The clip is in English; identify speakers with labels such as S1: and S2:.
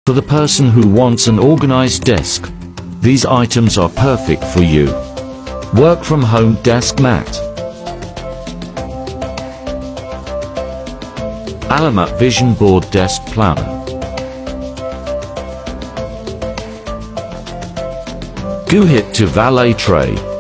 S1: For the person who wants an organized desk, these items are perfect for you. Work from home desk mat. Alamat vision board desk planner. Guhit to Valet tray.